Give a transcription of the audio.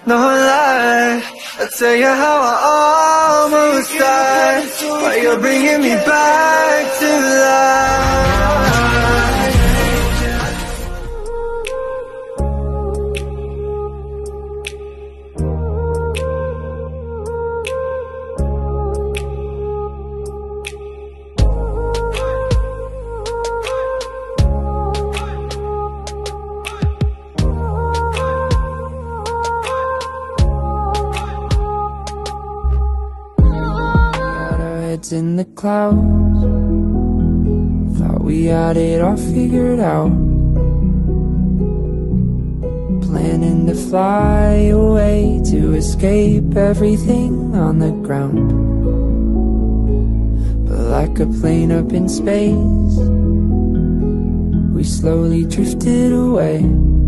no lie. I'll tell you how I almost died, while you're bringing me back to life. In the clouds, thought we had it all figured out, planning to fly away to escape everything on the ground. But like a plane up in space, we slowly drifted away.